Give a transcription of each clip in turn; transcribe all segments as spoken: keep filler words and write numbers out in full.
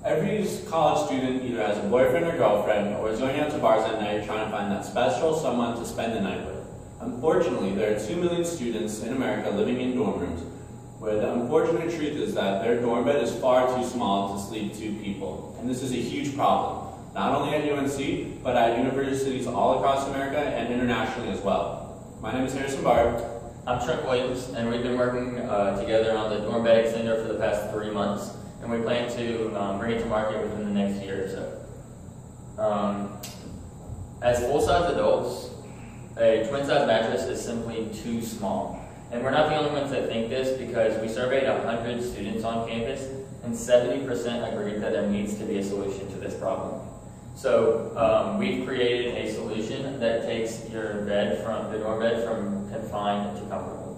Every college student either has a boyfriend or girlfriend or is going out to bars at night trying to find that special someone to spend the night with. Unfortunately, there are two million students in America living in dorm rooms, where the unfortunate truth is that their dorm bed is far too small to sleep two people. And this is a huge problem, not only at U N C, but at universities all across America and internationally as well. My name is Harrison Barr. I'm Trent Williams, and we've been working uh, together on the dorm bed extender for the past three months, and we plan to um, bring it to market within the next year or so. Um, as full-size adults, a twin-size mattress is simply too small. And we're not the only ones that think this, because we surveyed one hundred students on campus, and seventy percent agreed that there needs to be a solution to this problem. So um, we've created a solution that takes your bed from the dorm bed from confined to comfortable.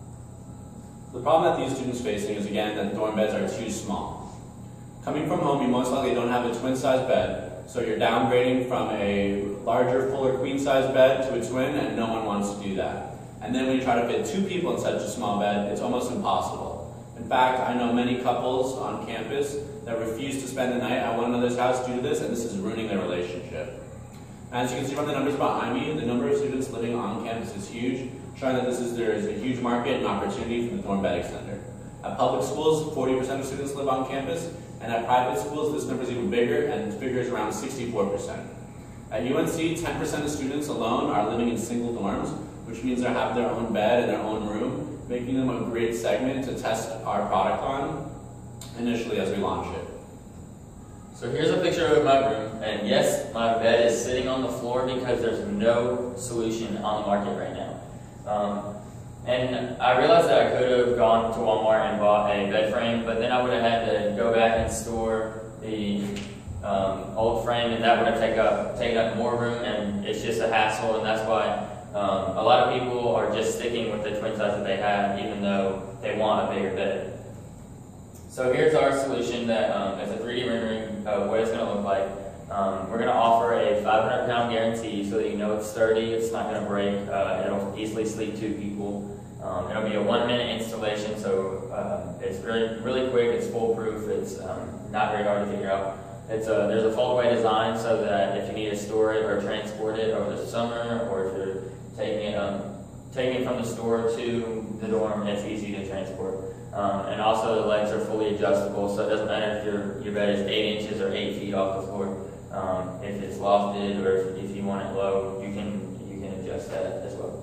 The problem that these students are facing is, again, that dorm beds are too small. Coming from home, you most likely don't have a twin-size bed, so you're downgrading from a larger, fuller queen-size bed to a twin, and no one wants to do that. And then when you try to fit two people in such a small bed, it's almost impossible. In fact, I know many couples on campus that refuse to spend the night at one another's house due to this, and this is ruining their relationship. As you can see from the numbers behind me, the number of students living on campus is huge, showing that this is, there is a huge market and opportunity for the dorm bed extender. At public schools, forty percent of students live on campus, and at private schools, this number is even bigger, and the figure is around sixty-four percent. At U N C, ten percent of students alone are living in single dorms, which means they have their own bed and their own room, making them a great segment to test our product on initially as we launch it. So here's a picture of my room, and yes, my bed is sitting on the floor because there's no solution on the market right now. Um, and I realized that I could have gone to Walmart and bought a bed frame, but then I would have had to go back and store the um, old frame, and that would have taken up, taken up more room, and it's just a hassle, and that's why Um, a lot of people are just sticking with the twin size that they have, even though they want a bigger bed. So here's our solution that um, is a three D rendering of what it's going to look like. Um, we're going to offer a five hundred pound guarantee so that you know it's sturdy, it's not going to break, uh, it'll easily sleep two people. Um, it'll be a one minute installation, so um, it's really, really quick, it's foolproof, it's um, not very hard to figure out. It's a, there's a fold-away design so that if you need to store it or transport it over the summer, or if you're taking it, um, taking it from the store to the dorm, it's easy to transport. Um, and also the legs are fully adjustable, so it doesn't matter if your, your bed is eight inches or eight feet off the floor. Um, if it's lofted or if, if you want it low, you can, you can adjust that as well.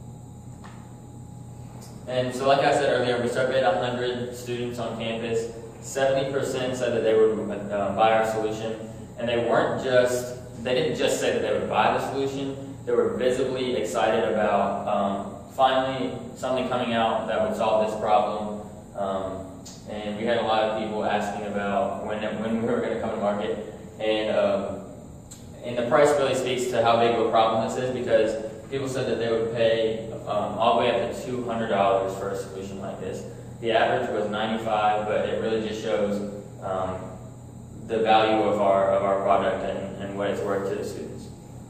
And so like I said earlier, we surveyed one hundred students on campus. seventy percent said that they would uh, buy our solution, and they weren't just, they didn't just say that they would buy the solution, they were visibly excited about um, finally something coming out that would solve this problem. Um, and we had a lot of people asking about when, when we were going to come to market. And, um, and the price really speaks to how big of a problem this is, because people said that they would pay um, all the way up to two hundred dollars for a solution like this. The average was ninety-five dollars, but it really just shows um, the value of our, of our product and, and what it's worth to the students.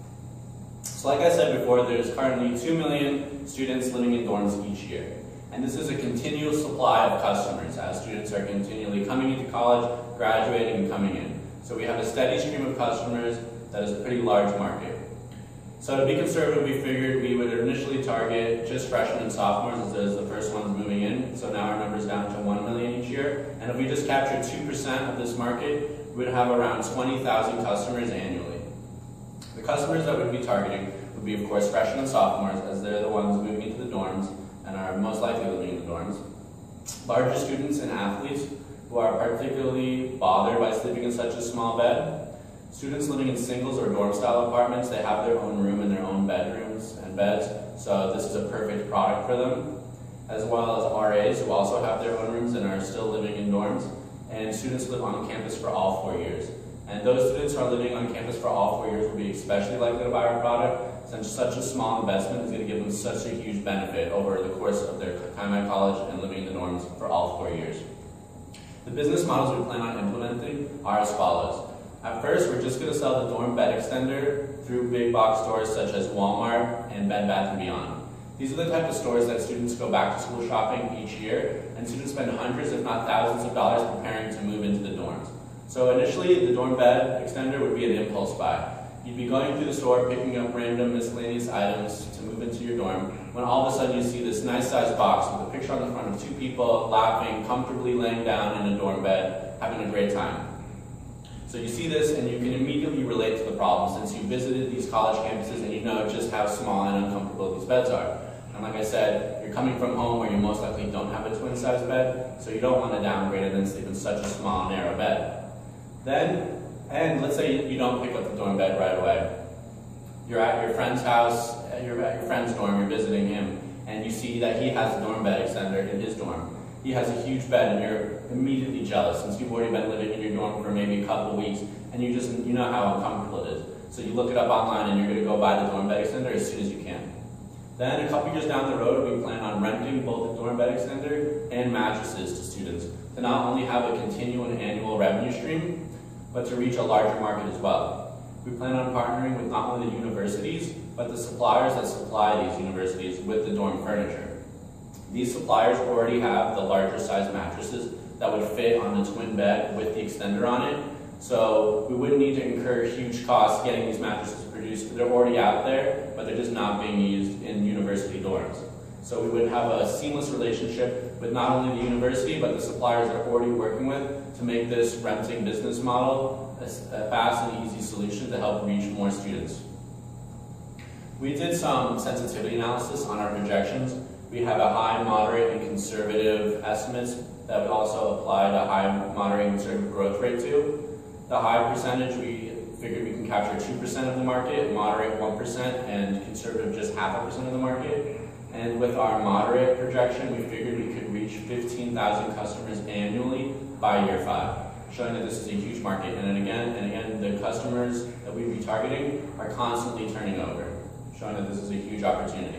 So like I said before, there's currently two million students living in dorms each year. And this is a continual supply of customers as students are continually coming into college, graduating, and coming in. So we have a steady stream of customers that is a pretty large market. So to be conservative, we figured we would initially target just freshmen and sophomores as those are the first ones moving in. So now our number's down to one million each year. And if we just capture two percent of this market, we would have around twenty thousand customers annually. The customers that we'd be targeting would be, of course, freshmen and sophomores, as they're the ones moving into the dorms and are most likely living in the dorms. Larger students and athletes who are particularly bothered by sleeping in such a small bed. Students living in singles or dorm-style apartments, they have their own room and their own bedrooms and beds, so this is a perfect product for them. As well as R As who also have their own rooms and are still living in dorms. And students live on campus for all four years. And those students who are living on campus for all four years will be especially likely to buy our product, since such a small investment is going to give them such a huge benefit over the course of their time at college and living in the dorms for all four years. The business models we plan on implementing are as follows. At first, we're just going to sell the dorm bed extender through big box stores such as Walmart and Bed Bath and Beyond. These are the type of stores that students go back to school shopping each year, and students spend hundreds if not thousands of dollars preparing to move into the dorms. So initially, the dorm bed extender would be an impulse buy. You'd be going through the store, picking up random miscellaneous items to move into your dorm, when all of a sudden you see this nice sized box with a picture on the front of two people laughing, comfortably laying down in a dorm bed, having a great time. So you see this and you can immediately relate to the problem since you visited these college campuses and you know just how small and uncomfortable these beds are. And like I said, you're coming from home where you most likely don't have a twin size bed, so you don't want to downgrade and then sleep in such a small, narrow bed. Then, and let's say you don't pick up the dorm bed right away. You're at your friend's house, you're at your friend's dorm, you're visiting him, and you see that he has a dorm bed extender in his dorm. He has a huge bed and you're immediately jealous since you've already been living in your dorm for maybe a couple of weeks and you just you know how uncomfortable it is. So you look it up online and you're going to go buy the dorm bed extender as soon as you can. Then a couple years down the road, we plan on renting both the dorm bed extender and mattresses to students to not only have a continual and annual revenue stream, but to reach a larger market as well. We plan on partnering with not only the universities, but the suppliers that supply these universities with the dorm furniture. These suppliers already have the larger size mattresses that would fit on the twin bed with the extender on it, so we wouldn't need to incur huge costs getting these mattresses produced. They're already out there, but they're just not being used in university dorms. So we would have a seamless relationship with not only the university, but the suppliers that we're already working with to make this renting business model a fast and easy solution to help reach more students. We did some sensitivity analysis on our projections. We have a high, moderate, and conservative estimates that would also apply to high, moderate, and conservative growth rate to. The high percentage, we figured we can capture two percent of the market, moderate one percent, and conservative just half a percent of the market. And with our moderate projection, we figured we could reach fifteen thousand customers annually by year five, showing that this is a huge market. And then again, and again, the customers that we'd be targeting are constantly turning over, showing that this is a huge opportunity.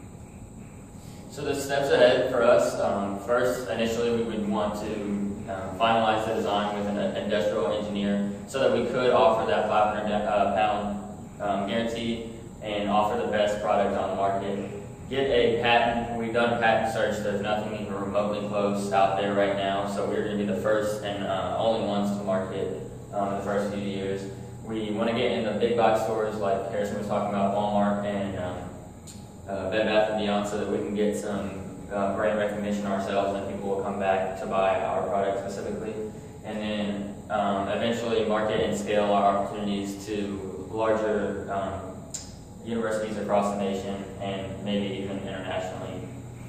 So the steps ahead for us, um, first, initially we would want to um, finalize the design with an industrial engineer so that we could offer that five hundred pound um, guarantee and offer the best product on the market. Get a patent. We've done a patent search. There's nothing even remotely close out there right now, so we're going to be the first and uh, only ones to market um, in the first few years. We want to get in the big box stores like Harrison was talking about, Walmart and um, uh, Bed Bath and Beyond, so that we can get some uh, brand recognition ourselves and people will come back to buy our product specifically. And then um, eventually market and scale our opportunities to larger um, universities across the nation and maybe even internationally.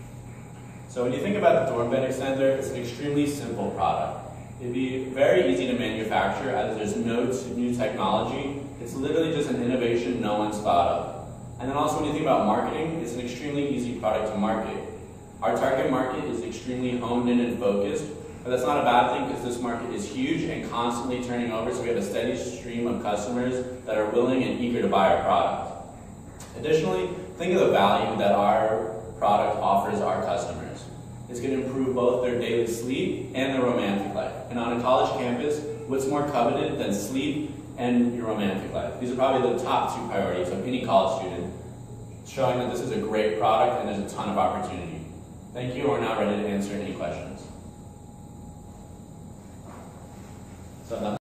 So when you think about the dorm bed extender, it's an extremely simple product. It'd be very easy to manufacture as there's no new technology. It's literally just an innovation no one's thought of. And then also when you think about marketing, it's an extremely easy product to market. Our target market is extremely honed in and focused, but that's not a bad thing because this market is huge and constantly turning over, so we have a steady stream of customers that are willing and eager to buy our product. Additionally, think of the value that our product offers our customers. It's going to improve both their daily sleep and their romantic life. And on a college campus, what's more coveted than sleep and your romantic life? These are probably the top two priorities of any college student, showing that this is a great product and there's a ton of opportunity. Thank you. We're now ready to answer any questions. So